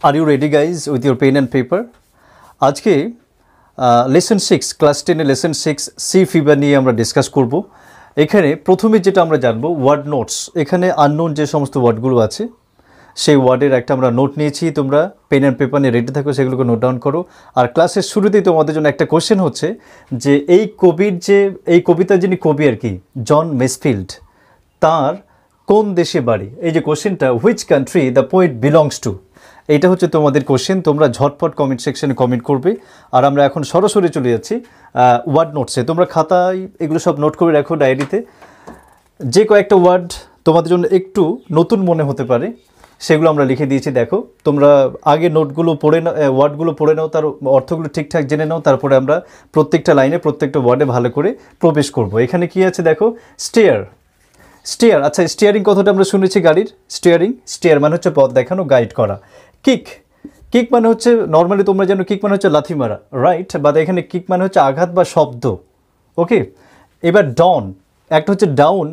Are you ready guys with your pen and paper? আজকে lesson 6 class 10 এর lesson 6 C fever নিয়ে আমরা discuss করব। এখানে প্রথমে যেটা আমরা জানবো ওয়ার্ড নোটস। এখানে আননোন যে সমস্ত ওয়ার্ডগুলো আছে সেই ওয়ার্ডের একটা আমরা নোট নিয়েছি। তোমরা পেন অ্যান্ড পেপার নিয়ে রেডি থাকো, সেগুলোকে নোট ডাউন করো। আর ক্লাসের শুরুতেই তোমাদের জন্য একটা কোশ্চেন হচ্ছে যে এই কবিতার যিনি কবি আর কি জন মেসফিল্ড, তার কোন দেশে বাড়ি? এই যে কোশ্চেনটা, which country the poet belongs to, এইটা হচ্ছে তোমাদের কোশ্চেন। তোমরা ঝটপট কমেন্ট সেকশনে কমেন্ট করবে। আর আমরা এখন সরাসরি চলে যাচ্ছি ওয়ার্ড নোটসে। তোমরা খাতায় এগুলো সব নোট করে রাখো, ডায়েরিতে। যে কয়েকটা ওয়ার্ড তোমাদের জন্য একটু নতুন মনে হতে পারে সেগুলো আমরা লিখে দিয়েছি। দেখো, তোমরা আগে নোটগুলো পড়ে নাও, ওয়ার্ডগুলো পড়ে নাও, তার অর্থগুলো ঠিকঠাক জেনে নাও, তারপরে আমরা প্রত্যেকটা লাইনে প্রত্যেকটা ওয়ার্ডে ভালো করে প্রবেশ করব। এখানে কি আছে দেখো, স্টিয়ার। আচ্ছা, স্টিয়ারিং কথাটা আমরা শুনেছি গাড়ির, স্টিয়ার মানে হচ্ছে পথ দেখানো, গাইড করা। কিক মানে হচ্ছে, নর্মালি তোমরা জানো কিক মানে হচ্ছে লাথি মারা, রাইট? বা এখানে কিক মানে হচ্ছে আঘাত বা শব্দ। ওকে, এবার ডন, একটা হচ্ছে ডাউন,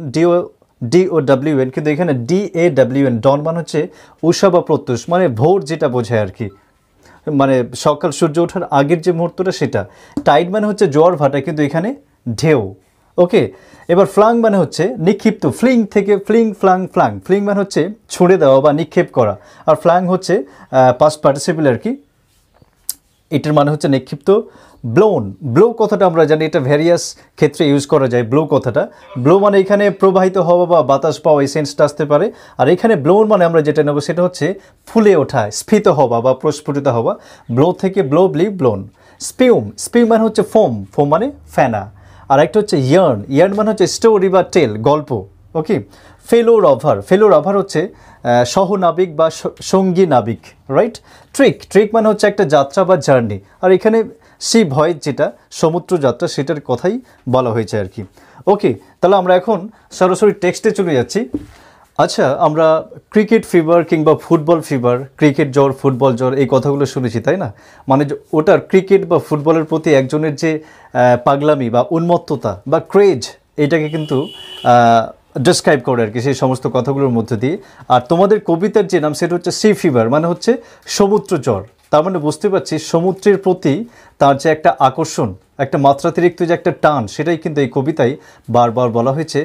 DOWN, কিন্তু এখানে DAWN, ডন মানে হচ্ছে উষা বা প্রত্যুষ, মানে ভোর যেটা বোঝায় আর কি, মানে সকাল সূর্য ওঠার আগের যে মুহূর্তটা সেটা। টাইড মানে হচ্ছে জোয়ার ভাটা, কিন্তু এখানে ঢেউ। ওকে, এবার ফ্লাং মানে হচ্ছে নিক্ষিপ্ত, ফ্লিং থেকে ফ্লিং মানে হচ্ছে ছুঁড়ে দেওয়া বা নিক্ষেপ করা। আর ফ্লাং হচ্ছে পাস্ট পার্টিসিপল আর কি, এটার মানে হচ্ছে নিক্ষিপ্ত। ব্লো কথাটা আমরা জানি, এটা ভ্যারিয়াস ক্ষেত্রে ইউজ করা যায়। ব্লো মানে এখানে প্রবাহিত হওয়া বা বাতাস পাওয়া, এই সেন্সটা আসতে পারে। আর এখানে ব্লোন মানে আমরা যেটা নেব সেটা হচ্ছে ফুলে ওঠা, স্ফীত হওয়া বা প্রস্ফুটিত হওয়া। ব্লো থেকে ব্লোন। স্পিউম মানে হচ্ছে ফোম মানে ফেনা। আর একটা হচ্ছে ইয়ার্ন মানে হচ্ছে স্টোরি বা টেল, গল্প। ওকে, ফেলো রাভার হচ্ছে সহনাবিক বা সঙ্গী নাবিক, রাইট? ট্রিক মানে হচ্ছে একটা যাত্রা বা জার্নি। আর এখানে সি ভয়েজ, যেটা সমুদ্র যাত্রা, সেটার কথাই বলা হয়েছে আর কি। ওকে, তাহলে আমরা এখন সরাসরি টেক্সটে চলে যাচ্ছি। আচ্ছা, আমরা ক্রিকেট ফিভার কিংবা ফুটবল ফিভার, ক্রিকেট জ্বর, ফুটবল জ্বর, এই কথাগুলো শুনেছি, তাই না? মানে ওটার ক্রিকেট বা ফুটবলের প্রতি একজনের যে পাগলামি বা উন্মত্ততা বা ক্রেজ, এটাকে কিন্তু ডেসক্রাইব করে আর কি, সেই সমস্ত কথাগুলোর মধ্যে দিয়ে। আর তোমাদের কবিতার যে নাম সেটা হচ্ছে সি ফিভার, মানে হচ্ছে সমুদ্র জ্বর। তার মানে বুঝতে পারছি সমুদ্রের প্রতি তার যে একটা আকর্ষণ, একটা মাত্রাতিরিক্ত যে একটা টান, সেটাই কিন্তু এই কবিতায় বারবার বলা হয়েছে।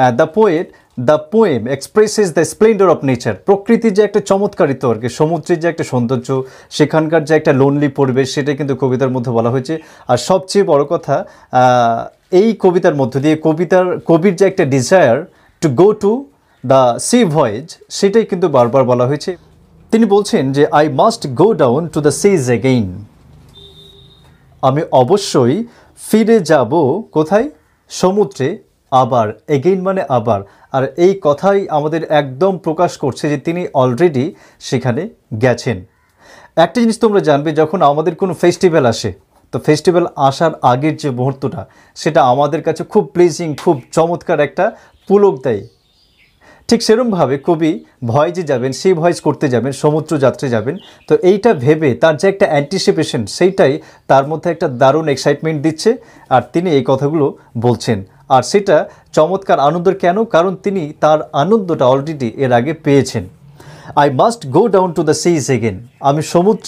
The poem expresses the splendour of nature, প্রকৃতির যে একটা চমৎকারিত্ব আর কি, সমুদ্রের যে একটা সৌন্দর্য, সেখানকার যে একটা লোনলি পরিবেশ, সেটাই কিন্তু কবিতার মধ্যে বলা হয়েছে। আর সবচেয়ে বড় কথা, এই কবিতার মধ্য দিয়ে কবির যে একটা desire to go to the sea voyage, সেটাই কিন্তু বারবার বলা হয়েছে। তিনি বলছেন যে I must go down to the seas again, আমি অবশ্যই ফিরে যাব কোথায়? সমুদ্রে আবার। এগেইন মানে আবার। আর এই কথাই আমাদের একদম প্রকাশ করছে যে তিনি অলরেডি সেখানে গেছেন। একটা জিনিস তোমরা জানবে, যখন আমাদের কোনো ফেস্টিভ্যাল আসে, তো ফেস্টিভ্যাল আসার আগের যে মুহূর্তটা, সেটা আমাদের কাছে খুব প্লিজিং, খুব চমৎকার একটা পুলক দেয়। ঠিক সেরকমভাবে কবি ভয়েজে যাবেন, সেই ভয়েজ করতে যাবেন, সমুদ্র যাত্রায় যাবেন, তো এইটা ভেবে তার যে একটা অ্যান্টিসিপেশন, সেইটাই তার মধ্যে একটা দারুণ এক্সাইটমেন্ট দিচ্ছে। আর তিনি এই কথাগুলো বলছেন, আর সেটা চমৎকার আনন্দের। কেন? কারণ তিনি তার আনন্দটা অলরেডি এর আগে পেয়েছেন। I must go down to the seas again, আমি সমুদ্র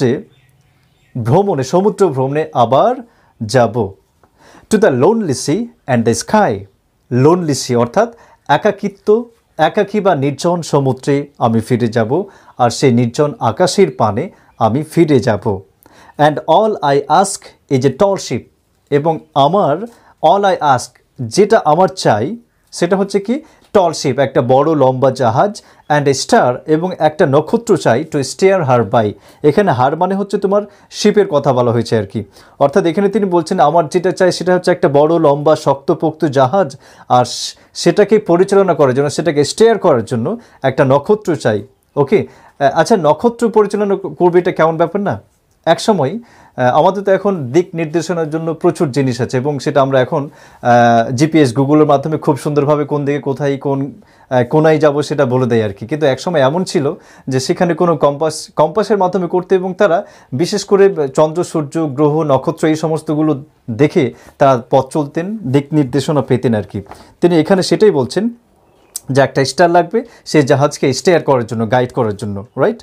ভ্রমণে আবার যাব। To the lonely sea and the sky, lonely sea অর্থাৎ একাকী বা নির্জন সমুদ্রে আমি ফিরে যাব, আর সেই নির্জন আকাশের পানে আমি ফিরে যাব। And all I ask is a tall ship, এবং অল আই আস্ক, যেটা আমার চাই সেটা হচ্ছে কি? টল শিপ, একটা বড় লম্বা জাহাজ। অ্যান্ড এ স্টার, এবং একটা নক্ষত্র চাই, টু স্টেয়ার হার বাই। এখানে হার মানে হচ্ছে তোমার শিপের কথা বলা হয়েছে আর কি। অর্থাৎ এখানে তিনি বলছেন আমার যেটা চাই সেটা হচ্ছে একটা বড় লম্বা শক্তপোক্ত জাহাজ, আর সেটাকে পরিচালনা করার জন্য, সেটাকে স্টেয়ার করার জন্য একটা নক্ষত্র চাই। ওকে, আচ্ছা, নক্ষত্র পরিচালনা করবে, এটা কেমন ব্যাপার না? একসময় আমাদের তো এখন দিক নির্দেশনার জন্য প্রচুর জিনিস আছে, এবং সেটা আমরা এখন জিপিএস, গুগলের মাধ্যমে খুব সুন্দরভাবে কোন দিকে কোথায় কোনায় যাব সেটা বলে দেয় আর কি। কিন্তু একসময় এমন ছিল যে সেখানে কোনো কম্পাসের মাধ্যমে করতে, এবং তারা বিশেষ করে চন্দ্র, সূর্য, গ্রহ, নক্ষত্র, এই সমস্তগুলো দেখে তারা পথ চলতেন, দিক নির্দেশনা পেতেন আর কি। তিনি এখানে সেটাই বলছেন যে একটা স্টার লাগবে সেই জাহাজকে স্টেয়ার করার জন্য, গাইড করার জন্য, রাইট?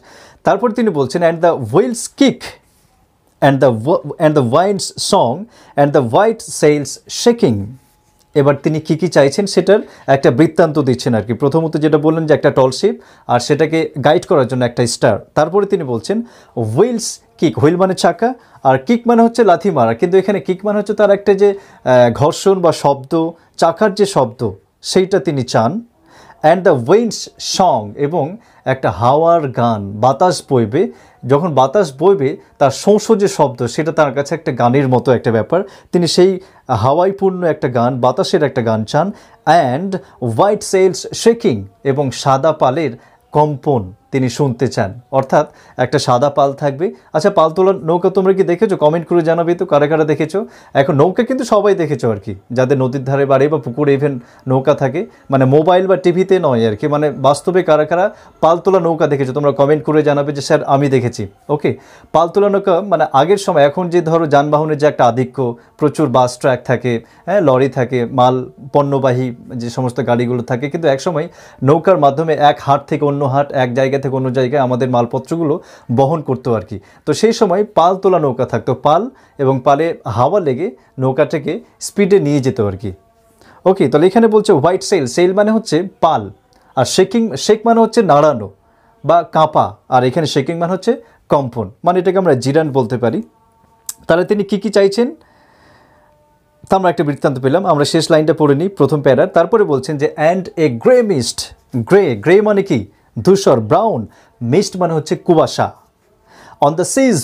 তারপর তিনি বলছেন and the wheels kick and the wind's song and the white sails shaking. এবার তিনি কি চাইছেন সেটার একটা বৃত্তান্ত দিচ্ছেন আর কি। প্রথমত যেটা বললেন যে একটা টল শিপ আর সেটাকে গাইড করার জন্য একটা স্টার। তারপরে তিনি বলছেন হুইলস কিক, হুইল মানে চাকা আর কিক মানে হচ্ছে লাথি মারা, কিন্তু এখানে কিক মানে হচ্ছে তার একটা যে ঘর্ষণ বা শব্দ, চাকার যে শব্দ সেইটা তিনি চান। অ্যান্ড দ্য উইন্ডস সং, এবং একটা হাওয়ার গান, বাতাস বইবে, যখন বাতাস বইবে তার শোঁ যে শব্দ সেটা তার কাছে একটা গানের মতো একটা ব্যাপার, তিনি সেই হাওয়াইপূর্ণ একটা গান, বাতাসের একটা গান চান। অ্যান্ড হোয়াইট সেলস শেকিং, এবং সাদা পালের কম্পন তিনি শুনতে চান, অর্থাৎ একটা সাদা পাল থাকবে। আচ্ছা, পাল তোলার নৌকা তোমরা কি দেখেছো? কমেন্ট করে জানাবে তো কারা কারা দেখেছো। এখন নৌকা কিন্তু সবাই দেখেছো আর কি, যাদের নদীর ধারে বাড়ি বা পুকুরে ইভেন নৌকা থাকে, মানে মোবাইল বা টিভিতে নয় আর কি, মানে বাস্তবে কারা কারা পাল তোলা নৌকা দেখেছো তোমরা কমেন্ট করে জানাবে যে স্যার আমি দেখেছি। ওকে, পাল তোলা নৌকা মানে আগের সময়, এখন যে ধরো যানবাহনের যে একটা আধিক্য, প্রচুর বাস ট্র্যাক থাকে, হ্যাঁ লরি থাকে, মাল পণ্যবাহী যে সমস্ত গাড়িগুলো থাকে, কিন্তু একসময় নৌকার মাধ্যমে এক হাট থেকে অন্য হাট, এক জায়গা থেকে অন্য জায়গায় আমাদের মালপত্রগুলো বহন করতো আর কি। তো সেই সময় পাল তোলা নৌকা থাকতো, পাল এবং পালে হাওয়া লেগে নৌকাটাকে স্পিডে নিয়ে যেত আর কি। ওকে, তাহলে এখানে বলছে হোয়াইট সেল, সেল মানে হচ্ছে পাল, আর শেক মানে হচ্ছে নাড়ানো বা কাঁপা, আর এখানে শেকিং মানে হচ্ছে কম্পন, মানে এটাকে আমরা জিরান বলতে পারি। তাহলে তিনি কি চাইছেন তা আমরা একটা বৃত্তান্ত পেলাম। আমরা শেষ লাইনটা পড়ে নিই প্রথম প্যারার। তারপরে বলছেন যে and a grey mist, grey মানে কি ধূসর, ব্রাউন, মিস্ট মানে হচ্ছে কুয়াশা, on the sea's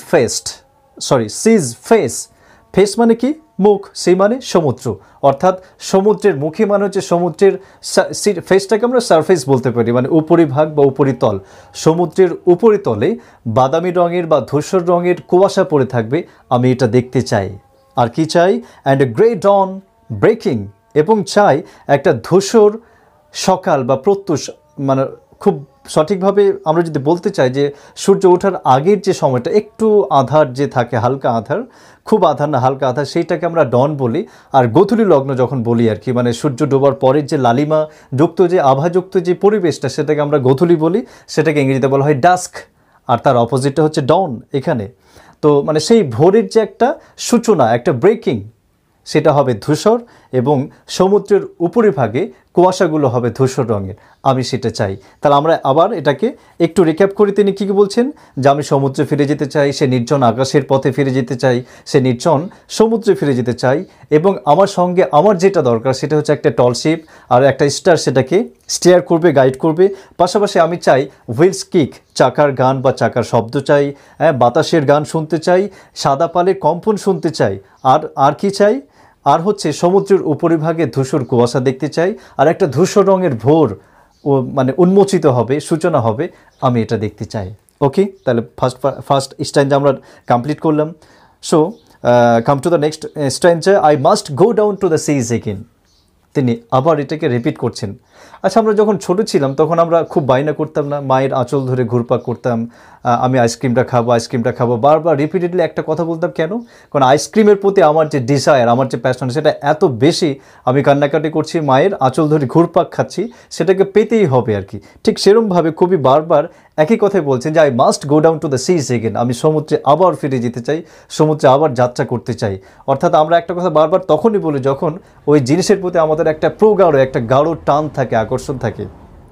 face, face মানে কি মুখ, সি মানে সমুদ্র, অর্থাৎ সমুদ্রের মুখে মানে হচ্ছে সমুদ্রের ফেসটাকে আমরা সারফেস বলতে পারি, মানে উপরিভাগ বা উপরিতল। সমুদ্রের উপরিতলে বাদামি রঙের বা ধূসর রঙের কুয়াশা পড়ে থাকবে, আমি এটা দেখতে চাই। আর কি চাই? And a grey dawn breaking, এবং চাই একটা ধূসর সকাল বা প্রত্যুষ, মানে খুব সঠিকভাবে আমরা যদি বলতে চাই যে সূর্য ওঠার আগের যে সময়টা একটু আধার যে থাকে, হালকা আধার, খুব আধার না হালকা আধার, সেইটাকে আমরা ডন বলি। আর গোধূলি লগ্ন যখন বলি আর কি, মানে সূর্য ডোবার পরের যে লালিমা যুক্ত যে আভাযুক্ত যে পরিবেশটা, সেটাকে আমরা গোধূলি বলি, সেটাকে ইংরেজিতে বলা হয় ডাস্ক, আর তার অপোজিটটা হচ্ছে ডন এখানে। তো মানে সেই ভোরের যে একটা সূচনা, একটা ব্রেকিং, সেটা হবে ধূসর, এবং সমুদ্রের উপরিভাগে কুয়াশাগুলো হবে ধূসর রঙের, আমি সেটা চাই। তাহলে আমরা আবার এটাকে একটু রিক্যাপ করি। তিনি কী বলছেন? যে আমি সমুদ্রে ফিরে যেতে চাই, সে নির্জন আকাশের পথে ফিরে যেতে চাই, সে নির্জন সমুদ্রে ফিরে যেতে চাই, এবং আমার সঙ্গে আমার যেটা দরকার সেটা হচ্ছে একটা টল শিপ আর একটা স্টার, সেটাকে স্টিয়ার করবে, গাইড করবে। পাশাপাশি আমি চাই হুইলস কিক, চাকার গান বা চাকার শব্দ চাই, হ্যাঁ বাতাসের গান শুনতে চাই, সাদা পালের কম্পন শুনতে চাই, আর কি চাই? আর হচ্ছে সমুদ্রের উপরিভাগে ধূসর কুয়াশা দেখতে চাই, আর একটা ধূসর রঙের ভোর মানে উন্মোচিত হবে, সূচনা হবে, আমি এটা দেখতে চাই। ওকে, তাহলে ফার্স্ট স্ট্যান্জা আমরা কমপ্লিট করলাম। So come to the next stanza, I must go down to the seas again. তিনি আবার এটাকে রিপিট করছেন। আচ্ছা, আমরা যখন ছোট ছিলাম তখন আমরা খুব বায়না করতাম না, মায়ের আঁচল ধরে ঘুরপাক করতাম, আমি আইসক্রিমটা খাবো, বারবার রিপিটেডলি একটা কথা বলতাম। কেন? কারণ আইসক্রিমের প্রতি আমার যে ডিজায়ার, আমার যে প্যাশন, সেটা এত বেশি, আমি কান্নাকাটি করছি, মায়ের আঁচল ধরে ঘুরপাক খাচ্ছি, সেটাকে পেতেই হবে আর কি। ঠিক সেরকমভাবে খুবই বারবার একই কথাই বলছেন যে I must go down to the seas again, আমি সমুদ্রে আবার ফিরে যেতে চাই, সমুদ্রে আবার যাত্রা করতে চাই। অর্থাৎ আমরা একটা কথা বারবার তখনই বলি যখন ওই জিনিসের প্রতি আমাদের একটা প্রগাঢ়, একটা গাঢ় টান থাকে, আকর্ষণ থাকে।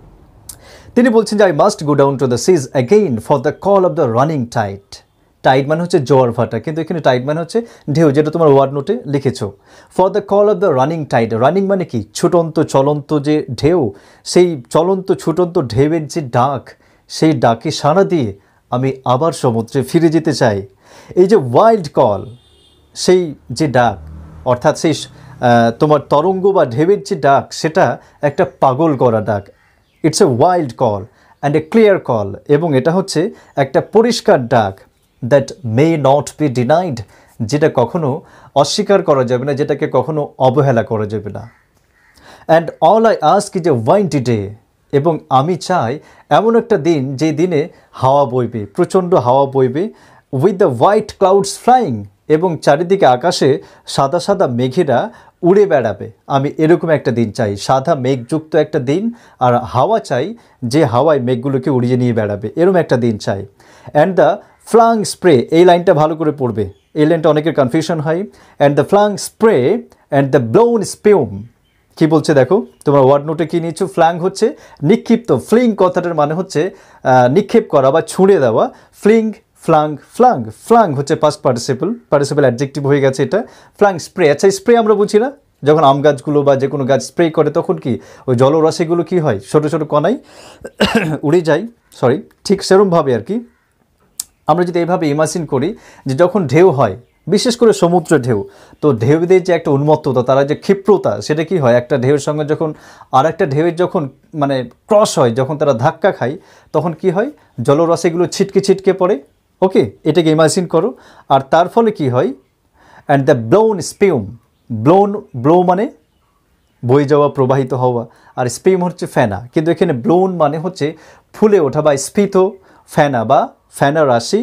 তিনি বলছেন যে I must go down to the seas again for the call of the running tide. Tide মানে হচ্ছে জোয়ার ভাটা, কিন্তু এখানে টাইড মানে হচ্ছে ঢেউ, যেটা তোমার ওয়ার্ড নোটে লিখেছো। For the call of the running tide, running মানে কি ছুটন্ত, চলন্ত যে ঢেউ, সেই চলন্ত ছুটন্ত ঢেউয়ের যে ডাক, সেই ডাকে সাড়া দিয়ে আমি আবার সমুদ্রে ফিরে যেতে চাই। এই যে ওয়াইল্ড কল, সেই যে ডাক, অর্থাৎ সেই তোমার তরঙ্গ বা ঢেউয়ের যে ডাক, সেটা একটা পাগল করা ডাক। It's a wild call and a clear call, এবং এটা হচ্ছে একটা পরিষ্কার ডাক, that may not be denied, যেটা কখনো অস্বীকার করা যাবে না, যেটাকে কখনো অবহেলা করা যাবে না। And all I ask is a windy day, এবং আমি চাই এমন একটা দিন যে দিনে হাওয়া বইবে, প্রচণ্ড হাওয়া বইবে, with the white clouds flying, এবং চারিদিকে আকাশে সাদা সাদা মেঘেরা উড়ে বেড়াবে, আমি এরকম একটা দিন চাই, সাদা মেঘযুক্ত একটা দিন, আর হাওয়া চাই যে হাওয়ায় মেঘগুলোকে উড়িয়ে নিয়ে বেড়াবে, এরকম একটা দিন চাই। অ্যান্ড দ্য ফ্লাং স্প্রে, এই লাইনটা ভালো করে পড়বে, এই লাইনটা অনেকের কনফিউশন হয়। And the flung spray and the blown spume, কি বলছে দেখো, তোমরা ওয়ার্ড নোটে কি নিয়েছো? ফ্ল্যাং হচ্ছে নিক্ষিপ্ত, ফ্লিং কথাটার মানে হচ্ছে নিক্ষেপ করা বা ছুঁড়ে দেওয়া। ফ্লিং, ফ্লাং, ফ্লাং, ফ্লাং হচ্ছে পাস্ট পার্টিসিপল অ্যাডজেক্টিভ হয়ে গেছে এটা। ফ্লাং স্প্রে, আচ্ছা স্প্রে আমরা বুঝি না, যখন আম গাছগুলো বা যে কোনো গাছ স্প্রে করে তখন কি ওই জলরাশিগুলো কি হয়, ছোটো ছোটো কণায় উড়ে যায়, সরি, ঠিক সেরকমভাবে আর কি। আমরা যদি এইভাবে ইমাজিন করি যে যখন ঢেউ হয়, বিশেষ করে সমুদ্র ঢেউ, তো ঢেউদের যে একটা উন্মত্ততা, তারা যে ক্ষিপ্রতা, সেটা কি হয় একটা ঢেউয়ের সঙ্গে যখন আর একটা ঢেউয়ের যখন মানে ক্রস হয়, যখন তারা ধাক্কা খায়, তখন কি হয় জলরাশিগুলো ছিটকে ছিটকে পড়ে। ওকে, এটাকে ইমাজিন করো। আর তার ফলে কি হয়, and the blown spume, blow মানে বয়ে যাওয়া, প্রবাহিত হওয়া, আর স্পিউম হচ্ছে ফেনা, কিন্তু এখানে ব্লোন মানে হচ্ছে ফুলে ওঠা বা স্ফীত ফেনা বা ফেনা রাশি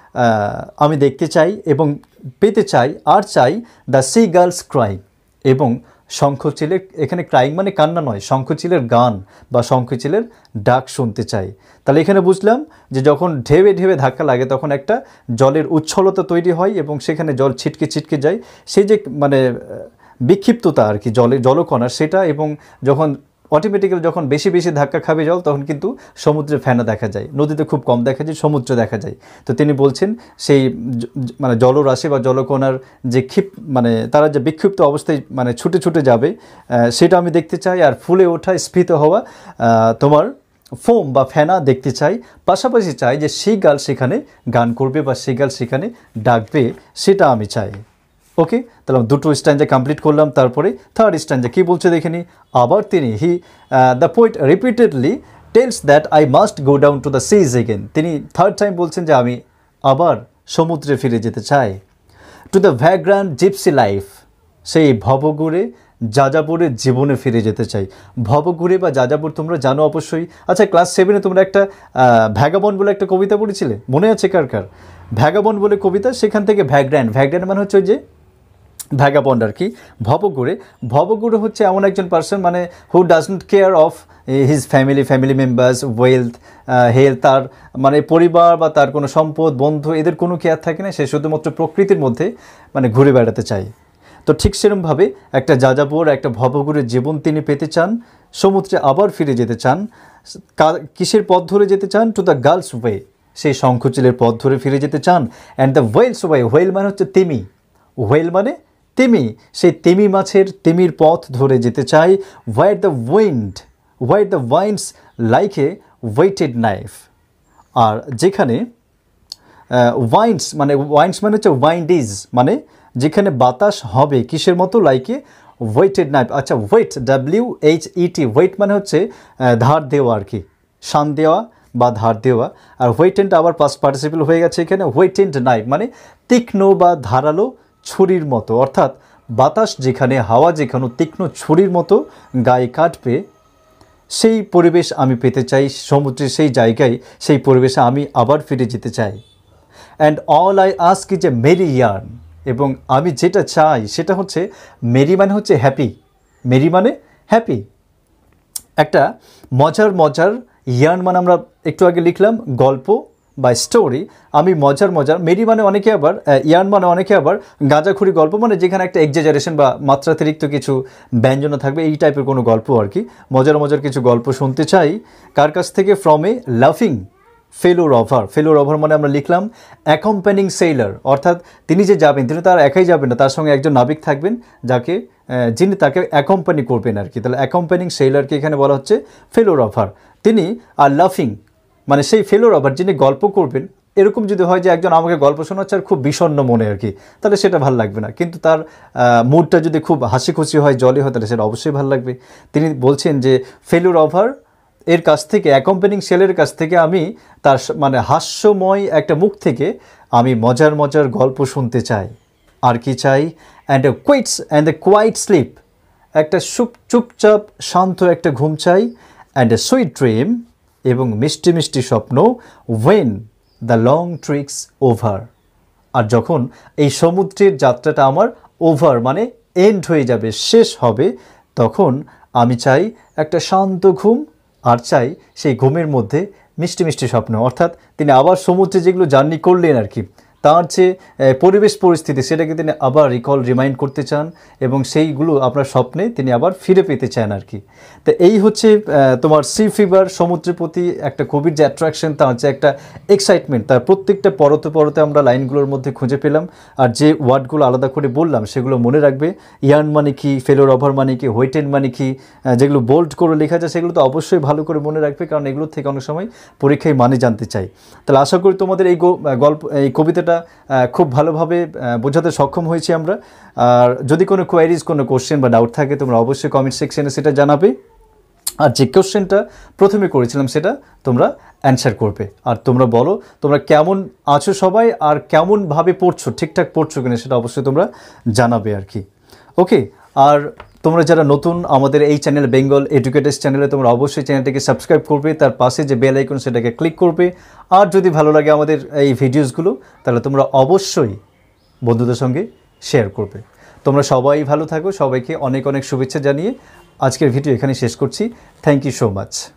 আমি দেখতে চাই এবং পেতে চাই। আর চাই দ্য সি গার্লস ক্রাইং, এবং শঙ্খচিলের, এখানে ক্রাইং মানে কান্না নয়, শঙ্খচিলের গান বা শঙ্খচিলের ডাক শুনতে চাই। তাহলে এখানে বুঝলাম যে যখন ঢেউয়ে ঢেউয়ে ধাক্কা লাগে তখন একটা জলের উচ্ছলতা তৈরি হয় এবং সেখানে জল ছিটকে ছিটকে যায়, সেই যে মানে বিক্ষিপ্ততা আর কি জলকণা সেটা, এবং যখন অটোমেটিক্যালি যখন বেশি বেশি ধাক্কা খাবে জল, তখন কিন্তু সমুদ্রে ফেনা দেখা যায়, নদীতে খুব কম দেখা যায়, সমুদ্রে দেখা যায়। তো তিনি বলছেন সেই মানে জলরাশি বা জলকণার যে মানে তারা যে বিক্ষিপ্ত অবস্থায় মানে ছুটে ছুটে যাবে, সেটা আমি দেখতে চাই। আর ফুলে ওঠা, স্ফীত হওয়া তোমার ফোম বা ফেনা দেখতে চাই। পাশাপাশি চাই যে সি গার্ল সেখানে গান করবে বা সি গার্ল সেখানে ডাকবে, সেটা আমি চাই। ওকে, তাহলে দুটো স্ট্যান্জা কমপ্লিট করলাম। তারপরে থার্ড স্ট্যান্জা কী বলছে দেখে নি। আবার তিনি the poet repeatedly tells that I must go down to the seas again, তিনি থার্ড টাইম বলছেন যে আমি আবার সমুদ্রে ফিরে যেতে চাই। To the vagrant gypsy life, সেই ভবঘুরে যাযাবরের জীবনে ফিরে যেতে চাই। ভবঘুরে বা যাযাবর তোমরা জানো অবশ্যই। আচ্ছা, ক্লাস 7-এ তোমরা একটা ভ্যাগাবন্ড বলে একটা কবিতা পড়েছিলে, মনে আছে কার কার? ভ্যাগাবন্ড বলে কবিতা, সেখান থেকে ভ্যাগ্রান্ট মানে হচ্ছে ওই যে ভ্যাগাবন্ড আর কি। ভবঘুরে হচ্ছে এমন একজন পার্সন মানে who doesn't care of his family members, wealth, health, তার মানে পরিবার বা তার কোনো সম্পদ, বন্ধু, এদের কোনো কেয়ার থাকে না, সে শুধুমাত্র প্রকৃতির মধ্যে মানে ঘুরে বেড়াতে চায়। তো ঠিক সেরকমভাবে একটা যাযাবর, একটা ভবঘুরের জীবন তিনি পেতে চান, সমুদ্রে আবার ফিরে যেতে চান। কিসের পথ ধরে যেতে চান? টু দ্য গার্লস ওয়ে, সেই শঙ্খচিলের পথ ধরে ফিরে যেতে চান। And the whale's way, whale মানে হচ্ছে তিমি, ওয়েল মানে তিমি, সেই তিমি মাছের তিমির পথ ধরে যেতে চাই। Where the wind's like a whetted knife, আর যেখানে ওয়াইন্ডস মানে হচ্ছে ওয়াইন্ডিজ, মানে যেখানে বাতাস হবে কিসের মতো, লাইকে ওয়েটেড নাইফ। আচ্ছা, ওয়েট, WHET, ওয়েট মানে হচ্ছে ধার দেওয়া আর কি, শান দেওয়া বা ধার দেওয়া। আর ওয়েটেন্ড আবার পাস্ট পার্টিসিপল হয়ে গেছে এখানে, ওয়েটেন্ড নাইফ মানে তীক্ষ্ণ বা ধারালো ছুরির মতো, অর্থাৎ বাতাস যেখানে, হাওয়া যেখানে তীক্ষ্ণ ছুরির মতো গায়ে কাটবে, সেই পরিবেশ আমি পেতে চাই। সমুদ্রের সেই জায়গায়, সেই পরিবেশে আমি আবার ফিরে যেতে চাই। And all I ask is a merry yarn, এবং আমি যেটা চাই সেটা হচ্ছে মেরি মানে হচ্ছে হ্যাপি, মেরি মানে হ্যাপি, একটা মজার ইয়ার্ন মানে আমরা একটু আগে লিখলাম গল্প বা স্টোরি। আমি মজার, মেরি মানে অনেকে আবার, ইয়ার্ন মানে অনেকে আবার গাঁজাখুরি গল্প, মানে যেখানে একটা এক্সাজারেশন বা মাত্রাতিরিক্ত কিছু ব্যঞ্জনা থাকবে, এই টাইপের কোনো গল্প আর কি। মজার কিছু গল্প শুনতে চাই। কার কাছ থেকে? ফ্রম এ লাফিং ফেলো রভার মানে আমরা লিখলাম অ্যাকম্প্যানিং সেইলার, অর্থাৎ তিনি যে যাবেন, তিনি তার একাই যাবেন না, তার সঙ্গে একজন নাবিক থাকবেন যিনি তাকে অ্যাকম্পানি করবেন আর কি। তাহলে অ্যাকম্প্যানিং সেইলারকে এখানে বলা হচ্ছে ফেলো রভার। তিনি আর লাফিং মানে সেই ফেলো রভার যিনি গল্প করবেন। এরকম যদি হয় যে একজন আমাকে গল্প শোনাচ্ছে আর খুব বিষণ্ণ মনে আর কি, তাহলে সেটা ভালো লাগবে না। কিন্তু তার মুডটা যদি খুব হাসি খুশি হয়, জলি হয়, তাহলে সেটা অবশ্যই ভালো লাগবে। তিনি বলছেন যে ফেলো রভার এর কাছ থেকে, অ্যাকম্প্যানিং সেলের কাছ থেকে আমি তার মানে হাস্যময় একটা মুখ থেকে আমি মজার গল্প শুনতে চাই। আর কি চাই? অ্যান্ড এ কোয়াইট স্লিপ, একটা চুপচাপ শান্ত একটা ঘুম চাই। অ্যান্ড এ সুইট ড্রিম, এবং মিষ্টি স্বপ্ন। When the long trick's over, আর যখন এই সমুদ্রের যাত্রাটা আমার ওভার মানে এন্ড হয়ে যাবে, শেষ হবে, তখন আমি চাই একটা শান্ত ঘুম, আর চাই সেই ঘুমের মধ্যে মিষ্টি মিষ্টি স্বপ্ন। অর্থাৎ তিনি আবার সমুদ্রে যেগুলো জার্নি করলেন আর কি, তার যে পরিবেশ পরিস্থিতি সেটাকে তিনি আবার রিমাইন্ড করতে চান, এবং সেইগুলো আপনার স্বপ্নে তিনি আবার ফিরে পেতে চান আর কি। তো এই হচ্ছে তোমার সি ফিভার, সমুদ্রের প্রতি একটা কবির যে অ্যাট্রাকশন, তার যে একটা এক্সাইটমেন্ট, তার প্রত্যেকটা পরতে পরতে আমরা লাইনগুলোর মধ্যে খুঁজে পেলাম। আর যে ওয়ার্ডগুলো আলাদা করে বললাম সেগুলো মনে রাখবে। ইয়ার্ন মানে কি, ফেলোর ওভার মানে কি, হোয়েটেন মানে কি, যেগুলো বোল্ড করে লেখা যায় সেগুলো তো অবশ্যই ভালো করে মনে রাখবে, কারণ এগুলোর থেকে অনেক সময় পরীক্ষায় মানে জানতে চাই। তাহলে আশা করি তোমাদের এই কবিতাটা খুব ভালোভাবে বোঝাতে সক্ষম হয়েছি আমরা। আর যদি কোনো কোয়ারিজ, কোনো কোশ্চেন বা ডাউট থাকে তোমরা অবশ্যই কমেন্ট সেকশনে সেটা জানাবে। আর যে কোশ্চেনটা প্রথমে করেছিলাম সেটা তোমরা অ্যান্সার করবে। আর তোমরা বলো তোমরা কেমন আছো সবাই, আর কেমনভাবে পড়ছো, ঠিকঠাক পড়ছো কিনা সেটা অবশ্যই তোমরা জানাবে আর কি। ওকে, আর তোমরা যারা নতুন আমাদের এই চ্যানেল বেঙ্গল এডুকেটার্স চ্যানেলে, তোমরা অবশ্যই চ্যানেলটাকে সাবস্ক্রাইব করবে, তার পাশে যে বেল আইকন সেটাকে ক্লিক করবে। আর যদি ভালো লাগে আমাদের এই ভিডিওসগুলো, তাহলে তোমরা অবশ্যই বন্ধুদের সঙ্গে শেয়ার করবে। তোমরা সবাই ভালো থাকো, সবাইকে অনেক অনেক শুভেচ্ছা জানিয়ে আজকের ভিডিও এখানে শেষ করছি। Thank you so much.